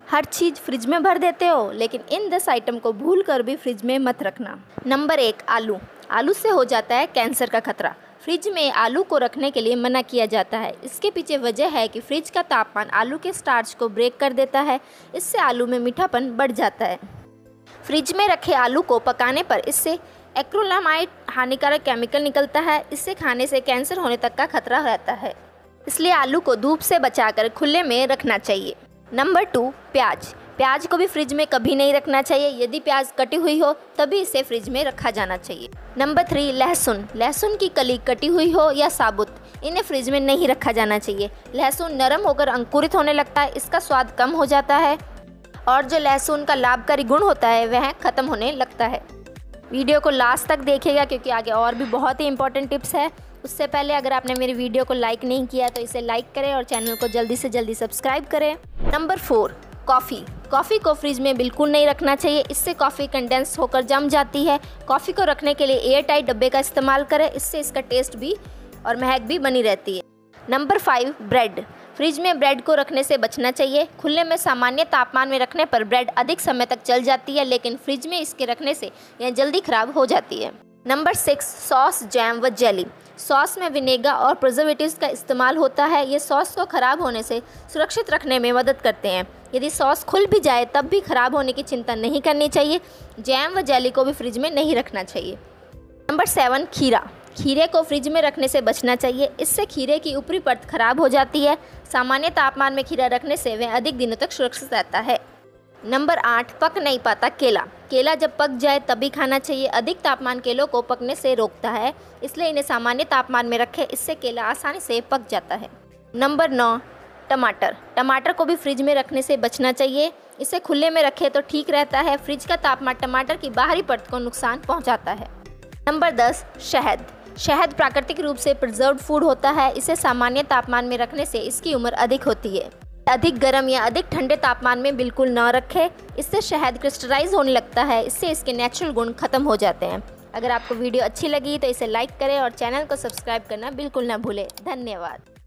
हर चीज़ fridge में भर देते हो, लेकिन इन 10 आइटम को भूल कर भी फ्रिज में मत रखना। नंबर 1, आलू। आलू से हो जाता है कैंसर का खतरा। फ्रिज में आलू को रखने के लिए मना किया जाता है। इसके पीछे वजह है कि फ्रिज का तापमान आलू के स्टार्च को ब्रेक कर देता है। इससे आलू में मीठापन बढ़ जाता है। फ्रिज में रखे आलू को पकाने पर इससे एक्रिलामाइड हानिकारक केमिकल निकलता है। इससे खाने से कैंसर होने तक का खतरा रहता है। इसलिए आलू को धूप से बचाकर खुले में रखना चाहिए। नंबर 2, प्याज। प्याज को भी फ्रिज में कभी नहीं रखना चाहिए। यदि प्याज कटी हुई हो तभी इसे फ्रिज में रखा जाना चाहिए। नंबर 3, लहसुन। लहसुन की कली कटी हुई हो या साबुत, इन्हें फ्रिज में नहीं रखा जाना चाहिए। लहसुन नरम होकर अंकुरित होने लगता है, इसका स्वाद कम हो जाता है और जो लहसुन का लाभकारी गुण होता है वह खत्म होने लगता है। वीडियो को लास्ट तक देखिएगा क्योंकि आगे और भी बहुत ही इंपॉर्टेंट टिप्स है। उससे पहले अगर आपने मेरी वीडियो को लाइक नहीं किया तो इसे लाइक करें और चैनल को जल्दी से जल्दी सब्सक्राइब करें। Number 4, coffee. कॉफ़ी को फ्रिज में बिल्कुल नहीं रखना चाहिए। इससे कॉफ़ी कंडेंस होकर जम जाती है। कॉफ़ी को रखने के लिए एयर टाइट डब्बे का इस्तेमाल करें। इससे इसका टेस्ट भी और महक भी बनी रहती है। Number 5, bread. फ्रिज में ब्रेड को रखने से बचना चाहिए। खुले में सामान्य तापमान में रखने पर ब्रेड अधिक समय तक चल जाती है, लेकिन फ्रिज में इसके रखने से यह जल्दी खराब हो जाती है। नंबर 6, सॉस, जैम व जेली। सॉस में विनेगर और प्रिजर्वेटिव्स का इस्तेमाल होता है। ये सॉस को खराब होने से सुरक्षित रखने में मदद करते हैं। यदि सॉस खुल भी जाए तब भी खराब होने की चिंता नहीं करनी चाहिए। जैम व जेली को भी फ्रिज में नहीं रखना चाहिए। नंबर 7, खीरा। खीरे को फ्रिज में रखने से बचना चाहिए। इससे खीरे की ऊपरी परत खराब हो जाती है। सामान्य तापमान में खीरा रखने से वह अधिक दिनों तक सुरक्षित रहता है। नंबर 8, पक नहीं पाता केला। केला जब पक जाए तभी खाना चाहिए। अधिक तापमान केलों को पकने से रोकता है, इसलिए इन्हें सामान्य तापमान में रखें। इससे केला आसानी से पक जाता है। नंबर 9, टमाटर। टमाटर को भी फ्रिज में रखने से बचना चाहिए। इसे खुले में रखें तो ठीक रहता है। फ्रिज का तापमान टमाटर की बाहरी परत को नुकसान पहुंचाता है। नंबर 10, शहद। शहद प्राकृतिक रूप से प्रिजर्व्ड फूड होता है। इसे सामान्य तापमान में रखने से इसकी उम्र अधिक होती है। अधिक गर्म या अधिक ठंडे तापमान में बिल्कुल न रखें। इससे शहद क्रिस्टलाइज होने लगता है। इससे इसके नेचुरल गुण खत्म हो जाते हैं। अगर आपको वीडियो अच्छी लगी तो इसे लाइक करें और चैनल को सब्सक्राइब करना बिल्कुल ना भूलें। धन्यवाद।